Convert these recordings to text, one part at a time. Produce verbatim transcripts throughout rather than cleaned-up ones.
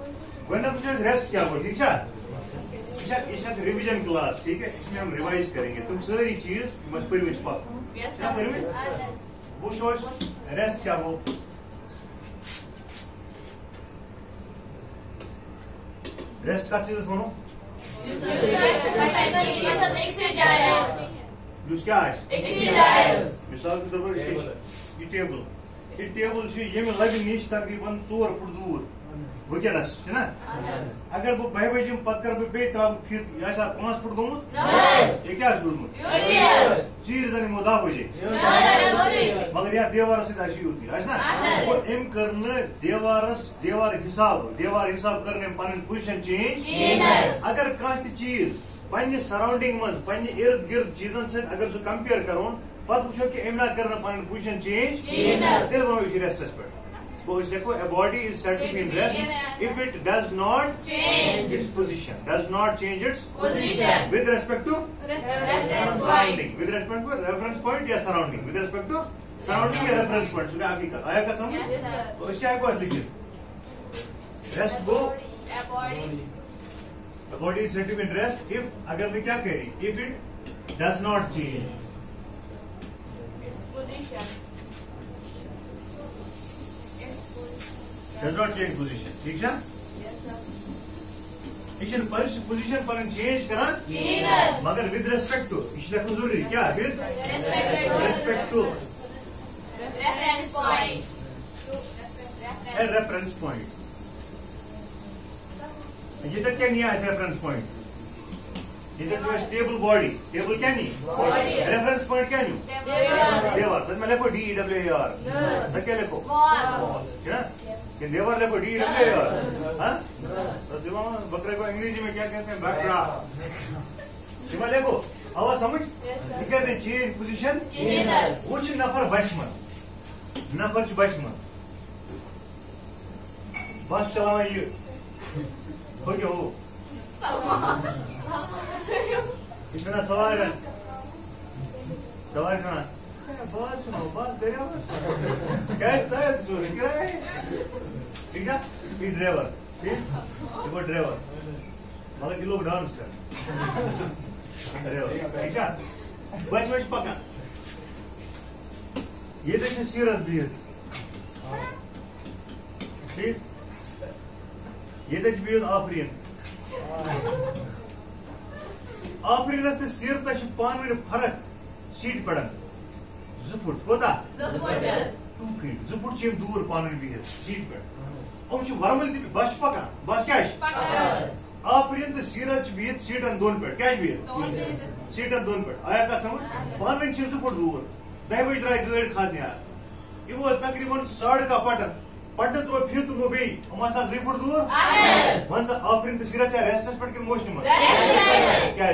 गणित में रेस्ट क्या हो ठीक है ये रिवीजन क्लास ठीक है इसमें हम रिवाइज करेंगे तुम सारी चीज बस परमिट पास क्या परमिट वो शोज रेस्ट क्या हो रेस्ट का चीज सुनो जुस क्या है मिसाल के तौर पर ये टेबल ये टेबल ये में लगे नीच तकरीबन चोर फुट दूर वनस ना अगर बह बह बजे पे कर बे त्रा फिर यह पांच फुट गोमुत ये क्या रोदमुत चीर जन यमो दह बजे मगर या देवार यूत ना अम कर देवारस देवार हिसाब देवार हिसाब कर पन पोजिशन चेंज अगर कह चीज पे सराउंडिंग मज पे इर्द गिर्द चीजन सत अगर सह कंपेयर कर पे वो कि अम ना कर पन पोजिशन चेंज तेल वो रेस्टस पे So a body is said to be in rest if it does not change its position, does not change its position with respect to surrounding, with respect to reference point या surrounding, with respect to surrounding या reference point. सुना आपकी कल आया क्या समझ? तो इसका एक बात लिखिए. Rest go. A body. A body is said to be in rest if अगर मैं क्या कह रही? If it does not change its position. Does not change position. ठीक है? इशन पोजीशन पर चेंज करा मगर विद रेस्पेक्ट टू इसलिए को जरूरी क्या with respect to reference point a reference point ये तक क्या नहीं है रेफरेंस पॉइंट ये तक स्टेबल बॉडी टेबल क्या नहीं रेफरेंस पॉइंट क्या नहीं देवर तो मैं लिखो डी डब्ल्यू ए आर तो क्या लिखो क्या कि देवर लिखो डी डब्ल्यू ए आर हाँ तो दिमाग बकरे को अंग्रेजी में क्या कहते हैं बकरा दिमाग लिखो आवाज समझ कहते हैं चेंज पोजीशन वो च नफर बचमन नफर च बचमन बस चलावा ये हो गया हो इसमें सवाल है सवाल सुना बस सुनो बस दरिया बस क्या है चोरी क्या है ठीक है ये ड्राइवर ठीक वो ड्राइवर मतलब कि लोग डांस कर ड्राइवर ठीक है बच बच पका ये देखिए सीरत भी है ठीक ये देखिए भी आफरीन आफरीनस तो सीरत पान वन फर्क शीट पड़न जु फुट कोता टू फीट जु फुट दूर पान बिहित शीट पे हम वरमल बस पकान बस क्या आफरीन तो सीरत बिहित सीटन दोन पे क्या बिहित सीटन दोन पे आया कत समझ पान वन जु फुट दूर दह बज द्राय गाड़ी खाद यह तकरीबन साढ़ का पटन पटन त्रो फिर तुमो बे हम जि फुट दूर वन सा आफरीन तो सीरत रेस्टस पे कि मोशन क्या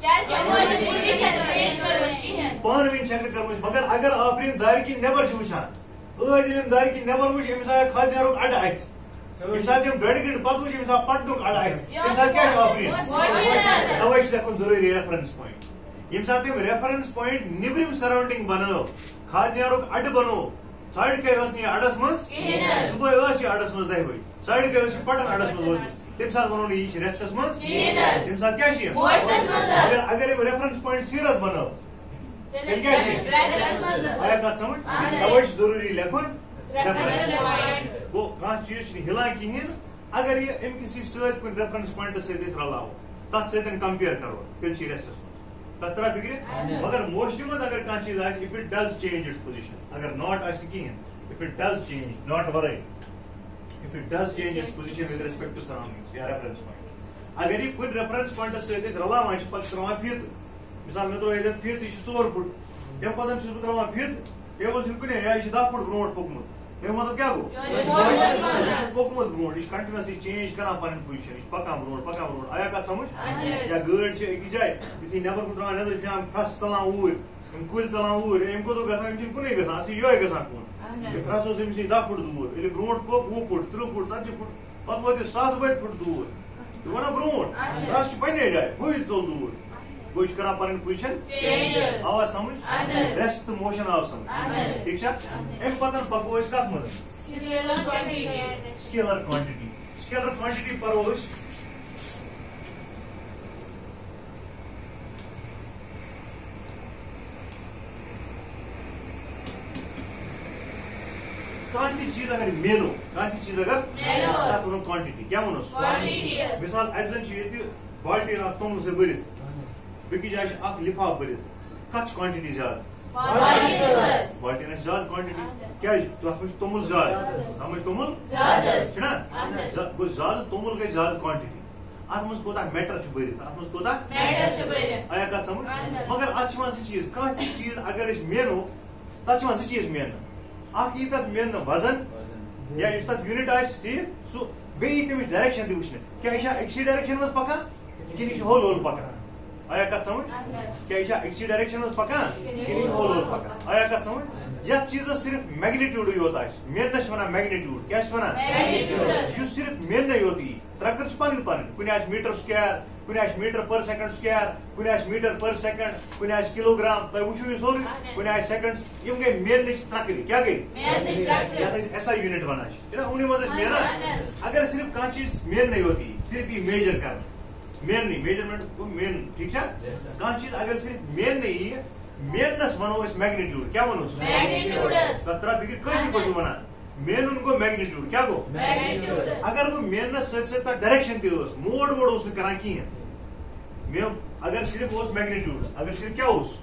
पान वन चेक कर मगर अगर आफरीन दार की नबर वुचान दार की नबर वो अमिस आया खाद नेरुक अड अथ ये गड़ गंट पे वो अमिस पटनुक अड अथ क्या आफरीन तवे लेखन जरूरी रेफरेंस पॉइंट ये रेफरेंस पॉइंट निब्रिम सराउंडिंग बनो खाद नेरुक अड बनो साइड के अडस मज सुबह अडस मज दह बज साइड के पटन अडस मज तम सात वो यह रेस्टस मज तम सात क्या अगर रेफरेंस पॉइंट सीरत बनो आया कत समझ तवे जरूरी लेखन गो कह चीज हिलान कहें अगर यह अम किसी कुन रेफरेंस पॉइंट सत रलाव तथ सत कंपेयर करो तेल रेस्टस तथ तरह बिगड़ मगर मोस्टली मज अगर कह चीज आ if it does change its position अगर नॉट आ कहें if it does change not वर if it does change its position with respect to surroundings या रेफरेंस पॉइंट अगर यह कुन रेफरेंस पॉइंट सत रलावान पे त्रावान फित मिसाल मे त्रो फित यह चोर फुट तम पे त्रावान फित टेबल कुन यह दह फुट ब्रोट पकमुत तमें मतलब क्या गो पकमुत ब्रोट यह कंटिन्यूसली चेंज कर पन पोजिशन यह पकान ब्रोट पकान ब्रोट आया कत समझ या गाड़ी अकिस जाए यु नबर कुन त्रावान नजर शाम फस चलान ऊर कुल चलान ऊर अम कोत गसान कुन गसान ये गसान कुन फस अमिस दह फुट दूर ये ब्रोट पक वह फुट त्रुह फुट ती फुट पे वो सास बद फुट दूर यह वन ब्रोट फस पे जाए वही चल दूर गो कर पन पोजिशन आवाज समझ रेस्ट मोशन आव समझ ठीक अम पे पको कत मज scalar quantity scalar quantity paro us کانتی چیز اگر مینو کانتی چیز اگر تک ونو کوانٹٹی کیا ونوس مثال ایزن یہ بالٹین اخ تومل سے برت بیٚکہِ جایہِ چھِ اکھ لفاف برت کتھ کوانٹٹی زیادٕ بالٹین آسہِ زیادٕ کوانٹٹی کیازِ تتھ منٛز چھُ تومل زیادٕ تتھ منٛز چھُ تومل چھُنا گوٚو زیادٕ تومل گژھِ زیادٕ کوانٹٹی اتھ منٛز کوتاہ میٹر چھُ برتھ اتھ منٛز کوتاہ آیا کتھ سمجھ مگر اتھ چھِ یِوان زٕ چیٖز کانٛہہ تہِ چیٖز اگر أسۍ مینو تتھ چھِ یِوان زٕ چیٖز میننہٕ اکھ یی تتھ میننہٕ وزن یا یُس تتھ یوٗنٹ آسہِ ٹھیٖک سُہ بیٚیہِ یی تمِچ ڈایریکشن تہِ وٕچھنہٕ کیٛاہ یہِ چھا أکسٕے ڈایریکشن منٛز پکان کِنہٕ یہِ چھُ ہول ہول پکان آیا کتھ سمجھ کیٛاہ یہِ چھا أکسٕے ڈایریکشن منٛز پکان کِنہٕ یہِ چھُ ہول ہول پکان آیا کتھ سمجھ یتھ چیٖزس صرف میگنِٹیوٗڈٕے یوت آسہِ میننس چھِ ونان میگنِٹیوٗڈ کیٛاہ چھِ ونان یُس صرف میننٕے یوت یی ترٛکر چھِ پنٕنۍ پنٕنۍ کُنہِ آسہِ میٖٹر سُکیر کُنہِ آسہِ میٖٹر پر سیکنڈ سُکیر کُنہِ آسہِ میٖٹر پر سیکنڈ کُنہِ آسہِ کِلوٗ گرام تۄہہِ وٕچھو یہِ سورُے کُنہِ آسہِ سیکنڈ یِم گٔے میننٕچ ترٛکرِ کیٛاہ گٔے یتھ أسۍ ایس آی یوٗنٹ ونان چھِ چھِنا یِمنٕے منٛز ٲسۍ مینان اگر صرف کانٛہہ چیٖز میننٕے یوت یی صرف یی میجر کرنہٕ میننٕے میجرمنٹ گوٚو مین ٹھیٖک چھا کانٛہہ چیٖز اگر صرف میننٕے یی میننس ونو أسۍ میگنِٹیوٗڈ کیٛاہ ونوس تتھ ترٛاو فِکرِ کٲشِر پٲٹھۍ چھِ ونان مینُن گوٚو میگنِٹیوٗڈ کیٛاہ گوٚو اگر وۄنۍ میننس سۭتۍ سۭتۍ تتھ ڈایریکشن تہِ ٲس موڈ ووڈ اوس نہٕ کران کِہینۍ مےٚ اگر صرف اوس میگنِٹیوٗڈ اگر صرف کیٛاہ اوس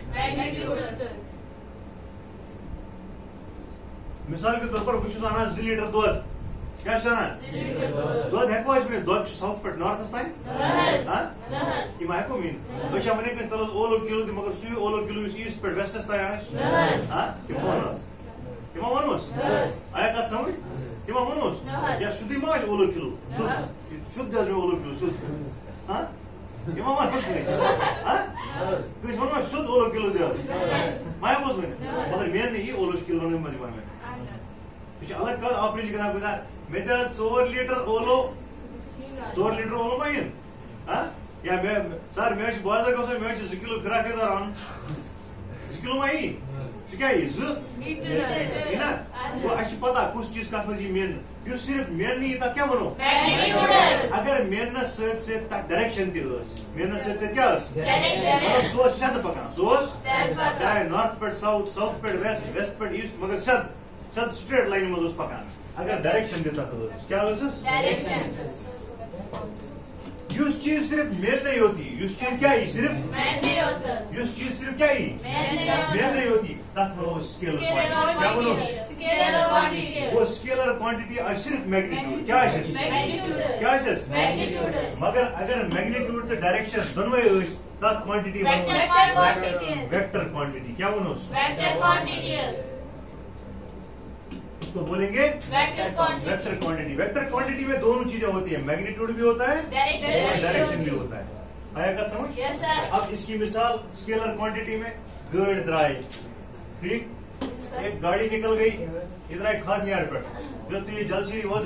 مثال کے طور پر بہٕ چھُس انان زٕ لیٖٹر دۄد کیٛاہ چھُس انان دۄد ہٮ۪کوا أسۍ ؤنِتھ دۄد چھُ ساوُتھ پٮ۪ٹھ نارتھس تانۍ یہِ ما ہٮ۪کو ؤنِتھ أسۍ چھا ؤنِتھ کٲنٛسہِ تل اوس اولو کِلوٗ تہِ مگر سُے اولو کِلوٗ یُس ایٖسٹ پٮ۪ٹھ ویسٹس تانۍ آسہِ تِم ونوس تِم ما ونوس آیا کتھ سمجھ تِم ما ونوس یا سیودٕے ما آسہِ اولو کِلوٗ سیوٚد سیوٚد حظ اولو کِلوٗ سیوٚد تِم ما ونوس کٲنٛسہِ ونوا سیوٚد اولو کِلوٗ دِ حظ ما ہٮ۪کوس ؤنِتھ مگر میننٕے یی اولو کِلوٗ ونن منٛز یِوان مےٚ سُہ چھُ الگ کتھ آپریشن گژھان گژھان مےٚ دِ حظ ژور لیٖٹر اولو ژور لیٖٹر اولو ما یِن یا مےٚ سر مےٚ حظ چھُ بازر گژھُن مےٚ حظ چھُ زٕ کِلوٗ فِراک یزار اَنُن زٕ کِلوٗ ما یی سُہ کیٛاہ یی زٕ یی نا گوٚو اَسہِ چھِ پتہ کُس چیٖز کتھ منٛز یی میننہٕ یُس صرف میننہٕ یی تتھ کیٛاہ ونو اگر میننس سۭتۍ سۭتۍ تتھ ڈایریکشن تہِ ٲس میننس سۭتۍ سۭتۍ کیٛاہ ٲس مطلب سُہ اوس سیٚدٕ پکان سُہ اوس چاہے نارتھ پٮ۪ٹھ ساوُتھ ساوُتھ پٮ۪ٹھ ویسٹ ویسٹ پٮ۪ٹھ ایٖسٹ مگر سیٚدٕ سیٚدٕ سٹریٹ لاینہِ منٛز اوس پکان اگر ڈایریکشن تہِ تتھ ٲس کیٛاہ ٲسٕس یُس چیٖز صرف میننٕے یوت یی یُس چیٖز کیٛاہ یی صرف یُس چیٖز صرف کیٛاہ یی میننٕے یوت یی تتھ ونو أسۍ سکیلر کوانٹٹی کیٛاہ ونو گوٚو سکیلر کوانٹٹی آسہِ صرف میگنِٹیوٗڈ کیٛاہ آسہِ کیٛاہ آسہِ مگر اگر میگنِٹیوٗڈ تہٕ ڈایریکشن دۄنوے ٲسۍ تتھ کوانٹٹی ونو ویکٹر کوانٹٹی کیٛاہ ونوس اس کو بولیں گے ویکٹر کوانٹٹی ویکٹر کوانٹٹی میں دونوں چیزیں ہوتی ہیں میگنیٹیوڈ بھی ہوتا ہے اور ڈائریکشن بھی ہوتا ہے آیا کت سمجھ اب اس کی مثال اسکیلر کوانٹٹی میں گاڑ درائے ٹھیک ایک گاڑی نکل گئی ادھر آئی کھاد یار پہ جب تو یہ جل سیری وز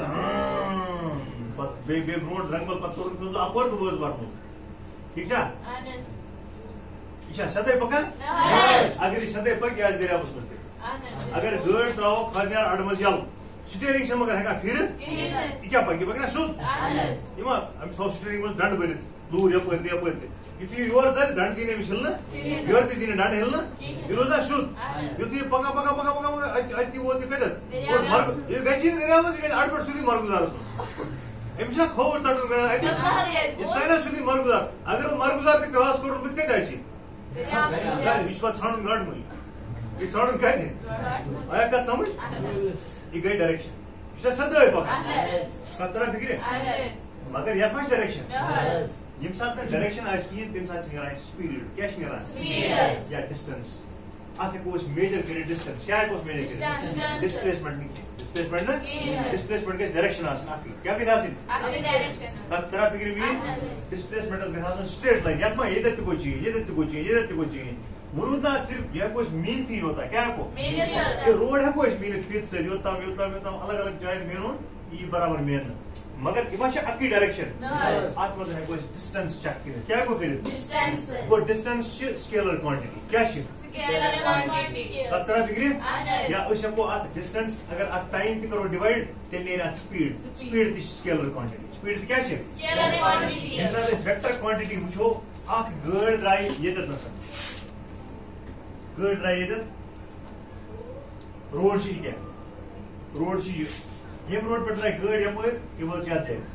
بے بے برونٹ رنگل پتہ اپور تو وز برمو ٹھیک چھا یہ چھا سدے پکان اگر یہ سدے پک یہ دریاوس مز اگر گاڑ تراو کھادیار اڑ مز یل سٹیئرنگ سے مگر ہیکا پھرت یہ کیا پکہ پکہ نا سیود یہ ام سو سٹیئرنگ مز ڈنڈ برت لور یپر تہ یپر تہ یتھ یور ژل ڈنڈ دینہ مش ہلنہ یور تہ دینہ ڈنڈ ہلنہ یہ روزا سیود یتھ پکا پکا پکا پکا اتی ووت کتت اور مرگ یہ گچی دریا مز گژھِ اڑ پٹ سیودی مرگزارس مز امس کھوور ژٹن کران اتہ یہ ژاینا سیودی مرگزار اگر مرگزار تہ کراس کوٚرُن بت کتہ آسی یہ چھُ پتہٕ ژھانڈُن گاڑِ مٔنٛزۍ یہ ژھانڈُن کتہِ آیا کتھ سمجھ یہ گئی ڈائریکشن یہ سدے پکان کتھ ترا فکر مگر یتھ ما ڈائریکشن یم سات ڈائریکشن آس کہین تم سات نیران سپیڈ کیا نیران یا ڈسٹنس ات ہیکو میجر کر ڈسٹنس کیا ہیکو میجر کر ڈسپلیسمنٹ نہیں ڈسپلیسمنٹ نا ڈسپلیسمنٹ گژھِ ڈائریکشن آسن ات کیا گژھِ آسن کتھ ترا فکر میٲنۍ ڈسپلیسمنٹ گژھِ آسن سٹریٹ لائن یتھ ما ییٚتٮ۪تھ تہِ گوٚو چینج ییٚتٮ۪تھ تہِ گوٚو چینج ییٚتٮ۪تھ تہِ گوٚو چینج وونُن نا صرف یہ ہیکو مینتھی ہوتا کیا ہیکو یہ روڈ ہیکو مینت فیت سے یوتام یوتام یوتام الگ الگ جائیں مینون یہ برابر مین مگر یہ اکی ڈائریکشن ات مز ہیکو ڈسٹنس چیک کر کیا ہیکو کر ڈسٹنس گو ڈسٹنس سکیلر کوانٹٹی کیا Scalar quantity. تتھ ترا فکر Yes. یا أسۍ ہٮ۪کو اتھ ڈسٹنس اگر اتھ ٹایم تہِ کرو ڈِوایڈ تیٚلہِ نیرِ اتھ سپیڈ سپیڈ تہِ چھِ سکیلر کوانٹٹی سپیڈ تہِ کیٛاہ چھِ Scalar quantity. ییٚمہِ ساتہٕ أسۍ ویکٹر کوانٹٹی وٕچھو اکھ گٲڑۍ درٛایہِ ییٚتٮ۪تھ نسن گٲڑۍ درٛایہِ ییٚتٮ۪تھ روڈ چھِ یہِ کیٛاہ روڈ چھِ یہِ ییٚمہِ روڈ پٮ۪ٹھ درٛایہِ گٲڑۍ یپٲرۍ یہِ وٲژ یتھ جایہِ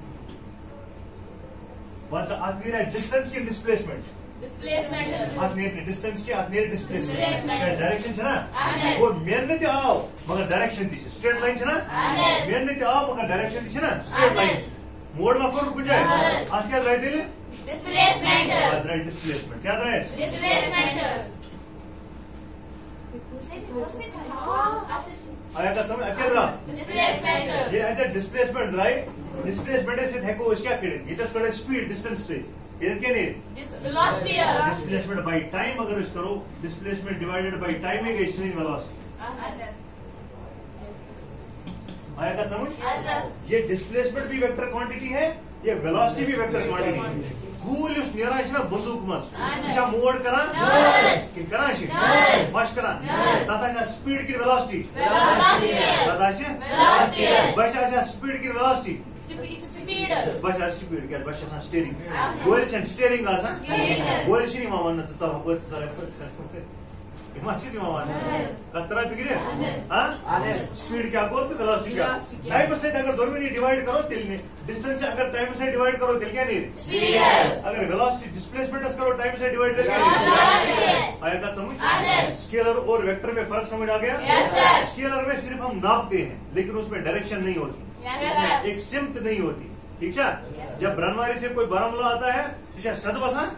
وَن سا اتھ نیرِ ڈسٹنس کِنہٕ ڈسپلیسمنٹ Displacement. اتھ نیرِ ڈسٹنس کینٛہہ اتھ نیرِ ڈسپلیسمنٹ Displacement. ڈایریکشن چھنا Yes. اور میننہٕ تہِ آو مگر ڈایریکشن تہِ چھِ سٹریٹ لایِن چھنا Yes. میننہٕ تہِ آو مگر ڈایریکشن تہِ چھنا سٹریٹ لایِن Yes. موڑ ما کوٚرُن کُنہِ جایہِ Yes. اتھ کیٛاہ درٛایہِ تیٚلہِ Displacement. اتھ درٛایہِ ڈسپلیسمنٹ کیٛاہ درٛایہِ اَسہِ Displacement. آیا کتھ سمجھ اتھ کیٛاہ درٛاو Displacement. ییٚلہِ اتٮ۪تھ ڈسپلیسمنٹ درٛایہِ ڈسپلیسمنٹ سۭتۍ ہٮ۪کو أسۍ کیٛاہ کٔرِتھ ییٚتٮ۪تھ کٔڑ اَسہِ سپیٖڈ ڈسٹنس سۭتۍ ییٚتٮ۪تھ کیٛاہ نیرِ Velocity. ڈسپلیسمنٹ بائی ٹایم اگر أسۍ کرو ڈسپلیسمنٹ ڈیوائڈیڈ بائی ٹایم ہی گئی سٲنۍ ویلاسٹی آیا کتھ سمجھ Yes, sir. یہ ڈسپلیسمنٹ بھی ویکٹر کوانٹٹی ہے یہ ویلاسٹی بھی ویکٹر کوانٹٹی ہے گول یُس نیران چھُ نا بندوق منٛز سُہ چھا موڑ کران کِنہٕ کران چھِ مش کران تتھ آسہِ سپیٖڈ کِنہٕ ویلاسٹی Velocity. تتھ آسہِ Velocity. بس آسہِ سپیٖڈ کِنہٕ ویلاسٹی Speed. بس آسہِ سپیٖڈ کیٛازِ بس چھِ آسان سٹیرنگ گولہِ چھنہٕ سٹیرنگ آسان گولہِ چھِنہٕ یِوان وننہٕ ژٕ ژل ہُپٲرۍ ژٕ ژل یپٲرۍ ژٕ ژل ہُپٲرۍ یہِ ما چھِس یِوان وننہٕ کتھ تران فِکرِ سپیٖڈ کیٛاہ کوٚر تہٕ ویلاسٹی کیٛاہ ٹایمس سۭتۍ اگر دۄنوٕنی ڈِوایڈ کرو تیٚلہِ نیرِ ڈسٹنس اگر ٹایمس سۭتۍ ڈِوایڈ کرو تیٚلہِ کیٛاہ نیرِ Speed. اگر ویلاسٹی ڈسپلیسمنٹس کرو ٹائم سے ڈیوائڈ تیٚلہِ کیٛاہ نیرِ آیا بات سمجھ اسکیلر اور ویکٹر میں فرق سمجھ آ گیا Yes, sir. اسکیلر میں صرف ہم ناپتے ہیں لیکن اس میں ڈائریکشن نہیں ہوتی Yes, sir. ایک سمت نہیں ہوتی ٹھیک ہے جب برنواری سے کوئی بارامولہ آتا ہے تو صد بسان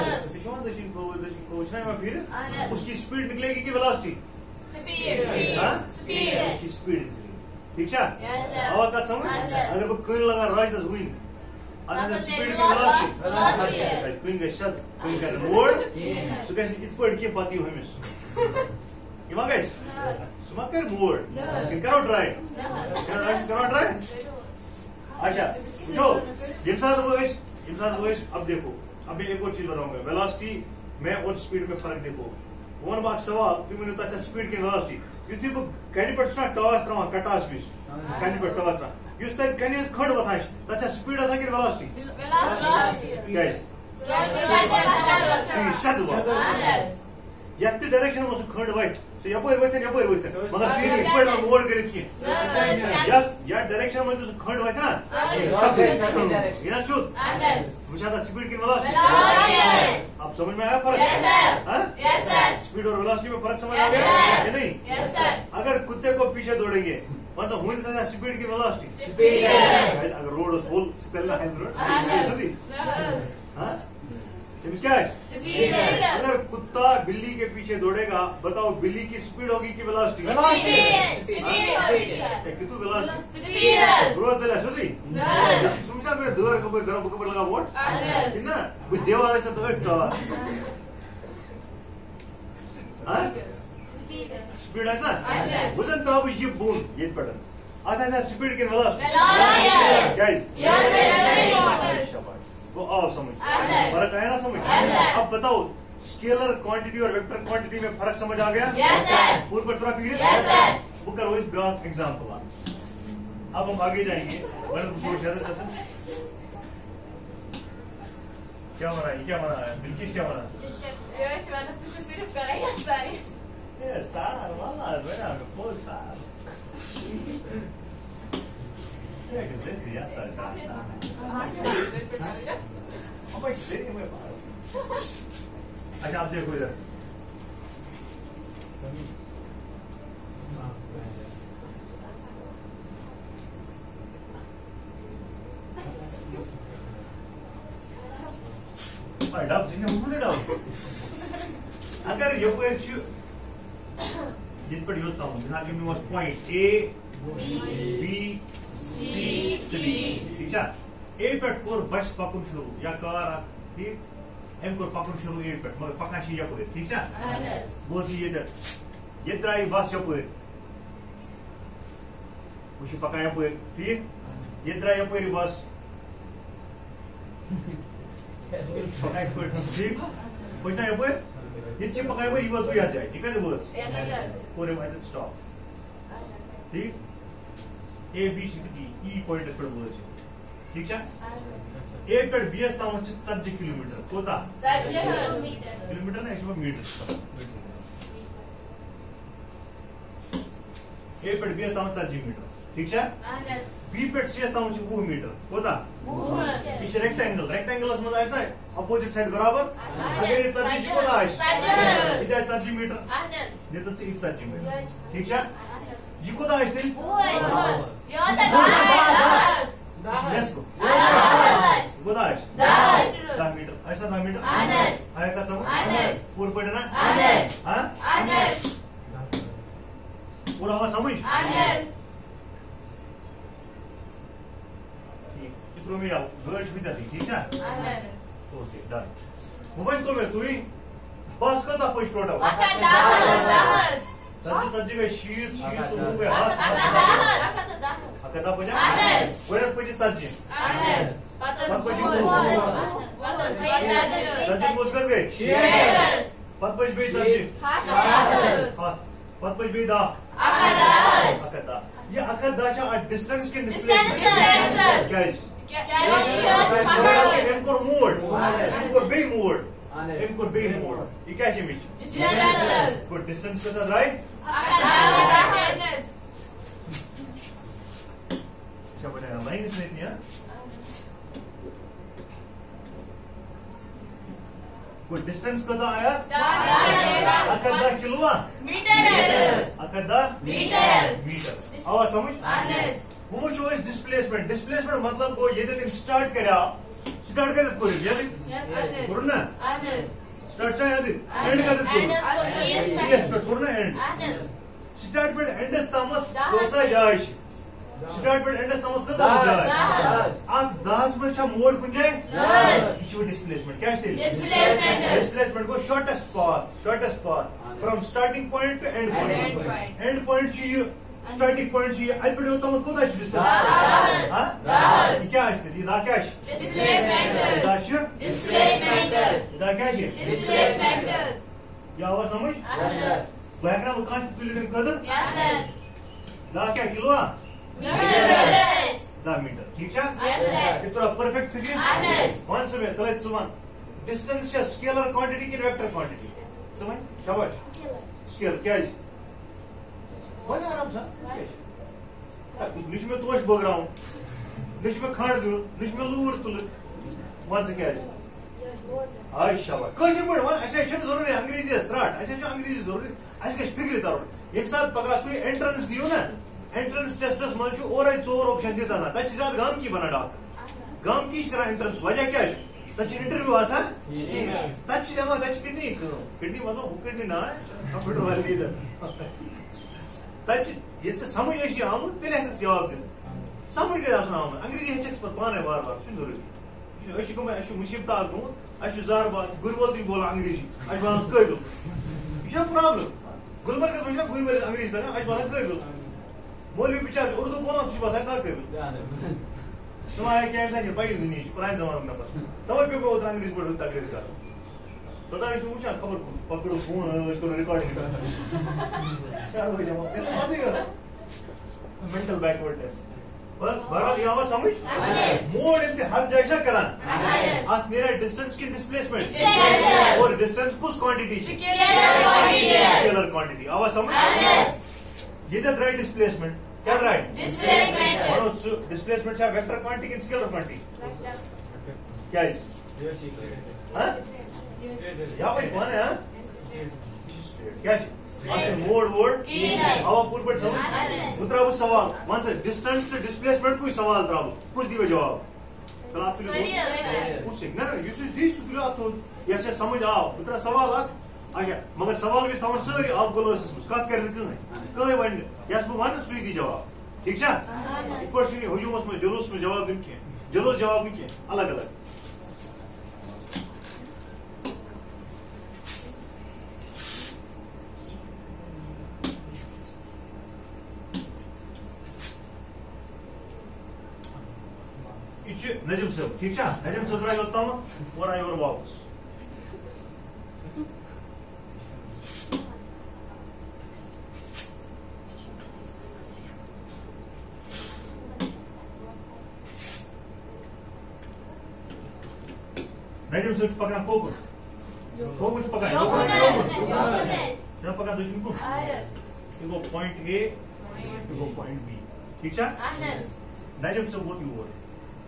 پھر اس کی اسپیڈ نکلے گی کہ ویلاسٹی Speed. Speed. اس کی اسپیڈ نکلے گی ٹھیک ہے Yes, sir. آواز کت سمجھ Yes, sir. اگر بہٕ کٕنۍ لگان راجدس وٕنۍ اتھ آسہِ سپیڈ کی Velocity. ویلاسٹی کُنہِ گژھِ سد کُنہِ کرِ موڑ سُہ گژھِ نہٕ یِتھ پٲٹھۍ کینٛہہ پتہٕ یی ہُمِس یہِ ما گژھِ سُہ ما کرِ موڑ کِنہٕ کرو ٹراے کرو ٹراے اچھا وٕچھو ییٚمہِ ساتہٕ وۄنۍ أسۍ ییٚمہِ ساتہٕ وۄنۍ أسۍ اب دیکھو اب میں ایک اور چیز بتاؤں گا ویلاسٹی میں اور اسپیڈ میں فرق دیکھو بہٕ وَنہٕ بہٕ اکھ سوال تُہۍ ؤنِو تتھ چھا سپیڈ کِنہٕ ویلاسٹی یُتھُے بہٕ کنہِ پٮ۪ٹھ چھُنا ٹاس تراوان کٹاس وِزِ کنہِ پٮ۪ٹھ ٹاس تراوان یُس تتہِ کنہِ ہٕنٛز کھٔنڈ وۄتھان چھِ تتھ چھا سپیڈ آسان کِنہٕ ویلاسٹی Velocity. کیٛازِ سُہ یی سد وۄتھ یتھ تہِ ڈایریکشن منٛز سُہ کھٔنڈ وتھِ سُہ یپٲرۍ ؤتھِنۍ یپٲرۍ ؤتھِنۍ مگر سُہ یی نہٕ یِتھ پٲٹھۍ موڑ کٔرِتھ کینٛہہ یتھ یتھ ڈایریکشن منٛز یُس سُہ کھٔنڈ وتھِ نا یہِ نہ سیوٚد وۄنۍ چھا تتھ سپیڈ کِنہٕ ویلاسٹی اب سمجھ میں آیا فرق سپیڈ اور ویلاسٹی میں فرق سمجھ آ گیا یا نہیں اگر کتے کو پیچھے دوڑیں گے ون سا ہونس آسان سپیڈ کی ویلاسٹی اگر روڈ اوس فل تیٚلہِ نہ ہیٚلہِ روڈ سیٚودُے ہاں تٔمِس کیٛاہ آسہِ اگر کتا بلی کے پیچھے دوڑے گا بتاؤ بلی کی سپیڈ ہوگی کہ ویلاسٹی کتو ویلاسٹی روڈ چلے سیٚودُے سُہ وٕچھنا مےٚ دٲر کپٲرۍ دَرا بہٕ کپٲرۍ لگاو ووٹ کِنہٕ نہ بہٕ دیوار ٲسۍ تتھ أتھۍ ٹاس سپیڈ آسہِ نا وۄنۍ زن تراو بہٕ یہِ بۄن ییٚتہِ پٮ۪ٹھ اتھ آسہِ سپیڈ کِنہٕ ویلاسٹی کیٛازِ گوٚو آو سمجھ فرق آیا نا سمجھ اب بتاؤ اسکیلر کوانٹٹی اور ویکٹر کوانٹٹی میں فرق سمجھ آ گیا پور پر تھوڑا فکر وہ کرو اس بیاکھ ایگزامپل اب ہم آگے جائیں گے کیا بنا ہے کیا بنا ہے بلکیش کیا بنا ہے سار والا بنا بول سار اچھا آپ دیکھو ادھر ڈب سے ڈب اگر یپر یت پہ یوت تام مثال کے مے پوائنٹ اے بی سی ٹھیک ہے اے پہ کور بس پکن شروع یا کار ٹھیک ام کور پکن شروع اے پہ مگر پکان یپر ٹھیک ہے بہت یہ یہ درائے بس یپر وہ پکان یپر ٹھیک یہ درائے یپر بس پکان ٹھیک پچنا یپر ये चिप पकाए वो यूज भी आ जाए ठीक है बस पूरे वाइड स्टॉप ठीक A B C D E point पर बोल ठीक है ए पर बी एस ताऊ चालीस किलोमीटर कोता किलोमीटर ना इसमें मीटर ए पर बी एस ताऊ चालीस मीटर ठीक है बी पर सी एस ताऊ वो मीटर कोता इस रेक्टेंगल रेक्टेंगल में आइस ना अपोजिट साइड बराबर अगर ये चालीस कोता आइस इधर चालीस मीटर ये तो चालीस मीटर ठीक है ये कोता आइस नहीं Let's go. कोता आइस दस मीटर ऐसा दस मीटर आया का समझ पूरा पड़े ना हाँ पूरा हुआ समझ चित्रों में आओ गर्ल्स भी जाती ठीक है ओके डन मोबाइल तो में तू ही बस का सा पोस्ट टोटा सच्ची सच्ची का शीट शीट तो मुंह में हाथ अकदा पजा कोई पजी सच्ची पत पजी सच्ची मुस्कस गए पत पज भी सच्ची पत पज भी दा अकदा ये अकदा शा डिस्टेंस के डिस्प्लेसमेंट क्या है इनको मोड इनको बे मोड इनको बे मोड ये क्या है मिच को डिस्टेंस के साथ राइट अच्छा बड़ा लाइन इसमें इतनी है को डिस्टेंस कैसा आया अकदा किलो मीटर अकदा मीटर मीटर आवाज समझ वो जो इस डिस्प्लेसमेंट डिस्प्लेसमेंट मतलब को ये दिन स्टार्ट करा स्टार्ट कर को ये करो ना स्टार्ट से याद एंड कर दो यस करो ना एंड स्टार्ट पे एंड स्टामत कोसा जाए स्टार्ट पे एंड स्टामत कसा जाए आज दस में छा मोड कुंजे इचो डिस्प्लेसमेंट क्या है डिस्प्लेसमेंट डिस्प्लेसमेंट को shortest path shortest path from starting point to end point end point चाहिए स्टार्टिंग पॉइंट चाहिए आज पे होता मत कोता डिस्टेंस हां क्या है ये दा क्या है डिस्प्लेसमेंट दा डिस्प्लेसमेंट दा क्या है डिस्प्लेसमेंट क्या हुआ समझ बैकग्राउंड वो कांच तुले दिन कदर दा क्या किलो दा मीटर ठीक है ये तो परफेक्ट फिगर वन से में तले सुवन डिस्टेंस या स्केलर क्वांटिटी की वेक्टर क्वांटिटी समझ शाबाश स्केल क्या है बना आराम से निश में तोश बगराऊं निश में खाड़ दू निश में लूर तुल वन से क्या है आज शाबाश कैसे पढ़ वन ऐसे अच्छा जरूरी अंग्रेजी स्टार्ट ऐसे जो अंग्रेजी जरूरी ऐसे के फिक्र तारो एक साथ पका तू एंट्रेंस दियो ना एंट्रेंस टेस्टस में जो और चोर ऑप्शन देता था तच ज्यादा गाम की बना डाक गाम की करा एंट्रेंस वजह क्या है तच इंटरव्यू आसा तच जमा तच किडनी किडनी मतलब वो किडनी ना कंप्यूटर वाली इधर तच ये समझ ऐसी आम तेरे हक जवाब दे समझ गया आसन आम अंग्रेजी हेचक्स पर पाने बार बार सुन जरूरी ऐसी को मैं ऐसी मुसीबत आ दूं ऐसी जार बार गुरबोल दी बोला अंग्रेजी ऐसी बात कर दो ये प्रॉब्लम गुलबर्ग में ना गुरबोल अंग्रेजी था ऐसी बात कर दो मौलवी बेचारे उर्दू बोलना सुबह से ना कर तुम्हारे क्या है ये पाई दुनिया पुराने जमाने में पर तब पे वो उतना अंग्रेजी पढ़ होता अंग्रेजी का पता है तू क्या खबर पकड़ो फोन इसको रिकॉर्डिंग कर क्या हो जाए मतलब आती है मेंटल बैकवर्डनेस पर बहरहाल ये आवाज समझ मोड इनके हर जगह करा आज मेरा डिस्टेंस की डिस्प्लेसमेंट और डिस्टेंस कुछ क्वांटिटी स्केलर क्वांटिटी आवाज समझ ये द राइट डिस्प्लेसमेंट क्या राइट डिस्प्लेसमेंट और डिस्प्लेसमेंट से वेक्टर क्वांटिटी की स्केलर क्वांटिटी क्या है हां या भाई कौन है क्या है अच्छा मोड वोड हवा पूर पर समझ उतरा वो सवाल वन से डिस्टेंस टू डिस्प्लेसमेंट कोई सवाल त्राव कुछ दिवे जवाब क्लास में कुछ ना यू शुड दिस शुड तो ऐसे समझ आओ उतरा सवाल आ अच्छा मगर सवाल भी सावन सारी आप गलोस कत कर कहीं वन यस बह वन सुई दी जवाब ठीक है इत पे हजूमस में जुलूस में जवाब दिन कह जुलूस जवाब नहीं कह अलग अलग नजम साहब ठीक है नजम साहब राय होता हूँ और आई और वापस Najim sir pakan kokun. Kokun pakan. Yokunes. Kokun. Yokunes. Jangan pakan dushin kun. Ayes. You go point A, you go point B. ठीक है? Ahnes. Najim sir what you want?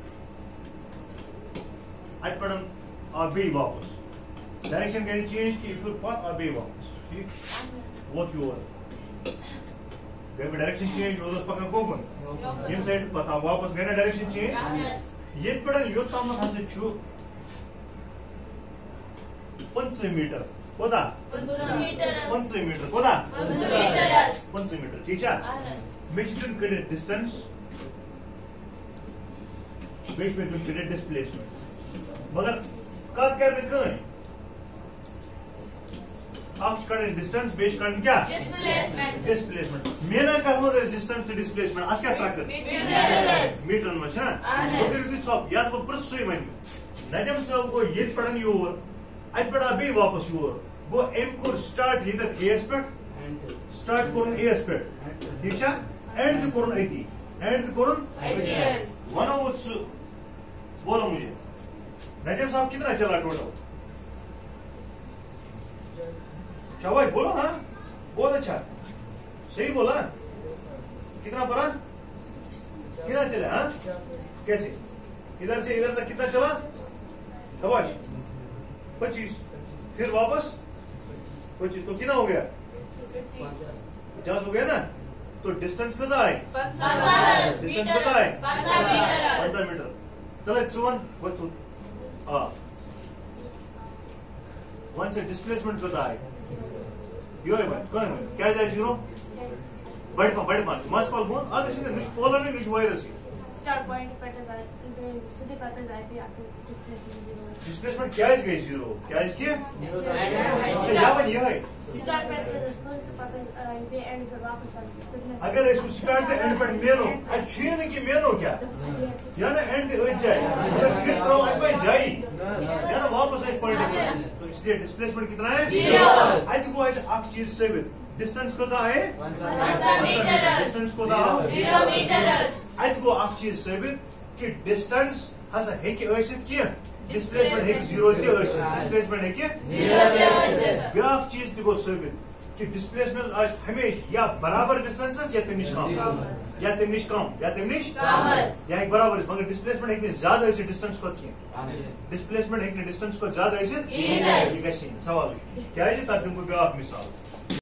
आज पढ़न आप बे वापस. Direction can change कि फिर path आप बे वापस. ठीक? What you want? गए direction change वो दोस्त पकान kokun. Jim side पाथ आप वापस गए ना direction change. Ahnes. ये पढ़न यो तामत हंसे चु पंच मीटर. कोदा? Pentimeters. पंच मीटर. कोदा? Pentimeters. पंच मीटर. ठीक है? Ahnes. Measure credit distance. Measure credit displacement. मगर कत कर कहीं आप करें डिस्टेंस बेस करें क्या Displacement. डिस्प्लेसमेंट मेरा कहा हुआ डिस्टेंस से डिस्प्लेसमेंट आज क्या ट्रैक Meters. मीटर में है तो फिर भी सब यार वो प्रस्तुति में नजम साहब को ये पढ़न योर आज पढ़ा भी वापस योर वो एम को स्टार्ट ये तक ए एस्पेक्ट स्टार्ट करूँ ए एस्पेक्ट ठीक है एंड करूँ ऐती एंड करूँ Ideas. वन उस बोलो मुझे नजम साहब कितना चला टोटल शाबाश बोलो हाँ बहुत अच्छा सही बोला कितना पड़ा कितना चला हाँ कैसे इधर से इधर तक कितना चला शाबाश पच्चीस फिर वापस पच्चीस तो कितना हो गया पचास हो गया ना तो डिस्टेंस कैसा है Panzaras. Distance Meters. कैसा है Panzameters. पंद्रह मीटर चलो सुवन बतू हाँ वन से डिस्प्लेसमेंट कैसा है यो है कौन है क्या जाए जीरो बड़े पा बड़े पा मास कॉल बोन आज इसने निश पोला ने निश वायरस Start point पर जाए तो सीधे पता जाए भी आपको डिस्प्लेसमेंट जीरो है. डिस्प्लेसमेंट क्या है गई जीरो क्या है इसके या वन ये है Start point पर रिस्पॉन्स पता ये एंड पर वापस आ अगर इसको स्टार्ट से एंड पर मेनो अच्छी नहीं कि मेनो क्या या ना एंड हो जाए अगर फिर करो अब जाए या ना वापस एक पॉइंट तो इसलिए डिस्प्लेसमेंट कितना है Zero. आई थिंक वो ऐसे आप चीज से डिस्टेंस कैसा है Panzameters. डिस्टेंस को दाओ Zero meters. आई थिंक वो आप चीज से कि डिस्टेंस हसा है कि ऐसे क्या डिस्प्लेसमेंट है कि जीरो ते ऐसे डिस्प्लेसमेंट है कि Zero meters. ब्याक चीज दिगो साबित कि डिस्प्लेसमेंट आज हमेशा या बराबर डिस्टेंसेस या तमिश कम या तमिश कम या तमिश Commas. या एक बराबर मगर डिस्प्लेसमेंट है कि ज्यादा ऐसे डिस्टेंस को किया डिस्प्लेसमेंट है कि डिस्टेंस को ज्यादा ऐसे Yes. ये कैसे सवाल क्या है ताकि तुमको ब्याक मिसाल